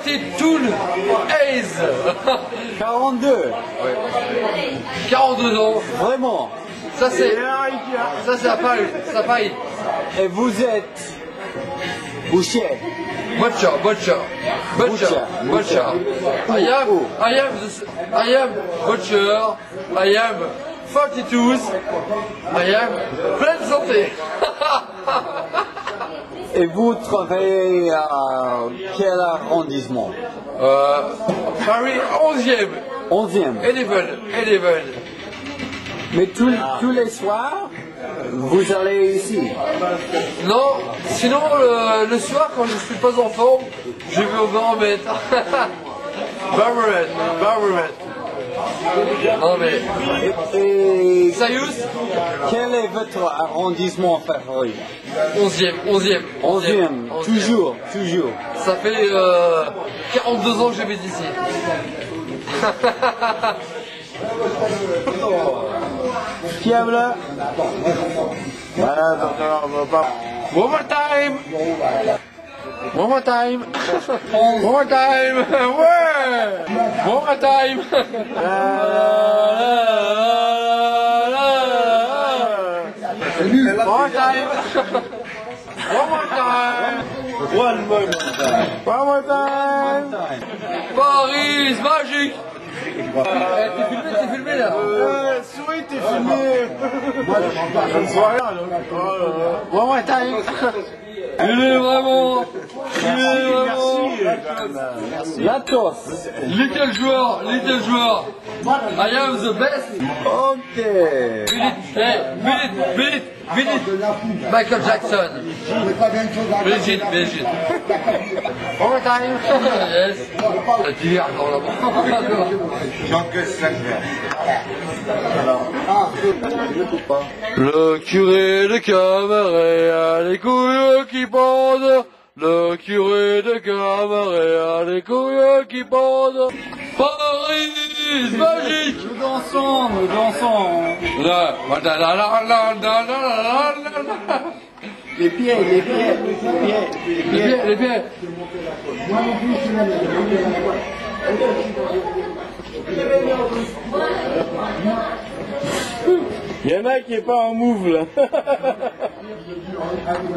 42 Ace. 42. Ouais. 42 ans. Vraiment. Ça c'est à Paris. C'est à Paris. Et vous êtes boucher. Butcher. I am butcher. I am 42. I am pleine santé. Et vous travaillez à quel arrondissement? Paris 11e. 11e. 11. Mais tous les soirs, vous allez ici? Non, sinon le soir quand je suis pas en forme, je vais au baromètre. Baromètre. Non mais... Et Sérieux? quel est votre arrondissement favori? 11e. Toujours. Ça fait 42 ans que j'habite ici. Fiable. One more time. Ouais. One more time. One more time. Paris, magique. T'es filmé là. Souris, t'es filmé. Je ne vois rien là. One more time. Il est vraiment. Merci. Latos. Little joueur. I am the best. Ok. Minute. Michael Jackson. Brigitte. One more time. Yes. Tu viens là-bas. J'encaisse 5 verres. Le curé de Camaret a les couilles qui pendent. Le curé de Camaret a les couilles qui pendent. Paris, magique. Nous dansons. Les pieds. Il y en a qui est pas en move là.